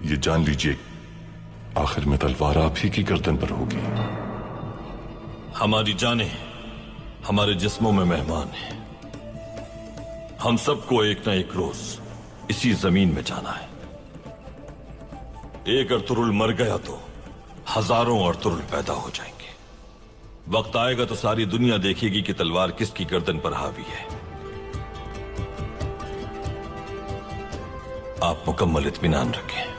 ये जान लीजिए, आखिर में तलवार आप ही की गर्दन पर होगी। हमारी जानें हमारे जिस्मों में मेहमान है। हम सबको एक न एक रोज इसी जमीन में जाना है। एक अर्तुरुल मर गया तो हजारों अर्तुरुल पैदा हो जाएंगे। वक्त आएगा तो सारी दुनिया देखेगी कि तलवार किसकी गर्दन पर हावी है। आप मुकम्मल इत्मीनान रखें।